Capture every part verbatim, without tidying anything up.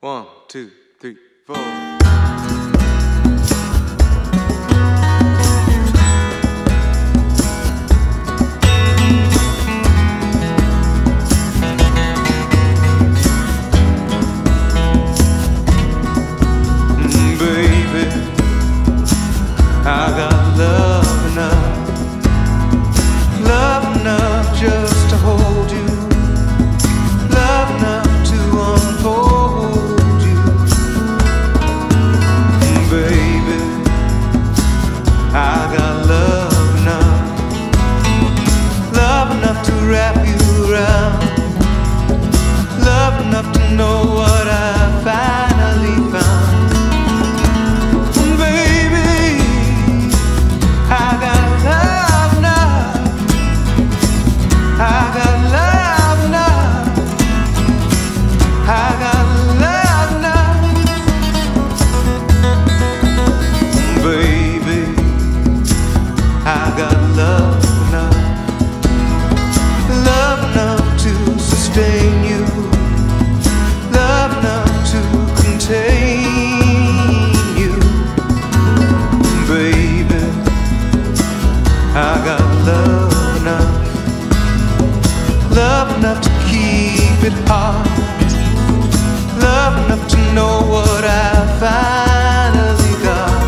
One, two, three, four. I got love enough, love enough just to hold you, love enough to unfold you, baby. I got love enough, love enough to wrap you around, love enough to know what I finally found. It hard, love enough to know what I finally got,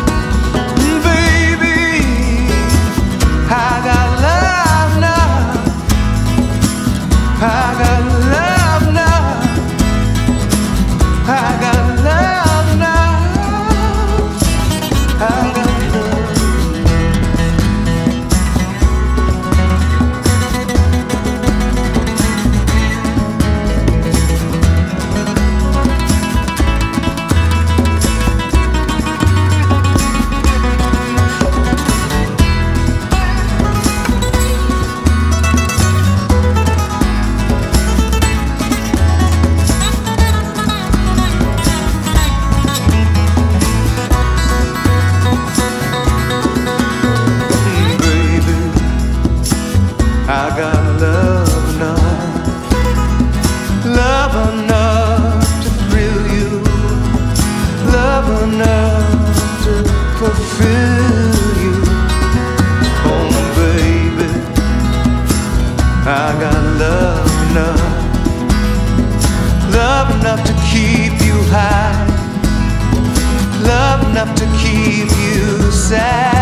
baby. I got love now, I got love now, I got love now, I got love. I got love enough, love enough to thrill you, love enough to fulfill you. Oh baby, I got love enough, love enough to keep you high, love enough to keep you sad.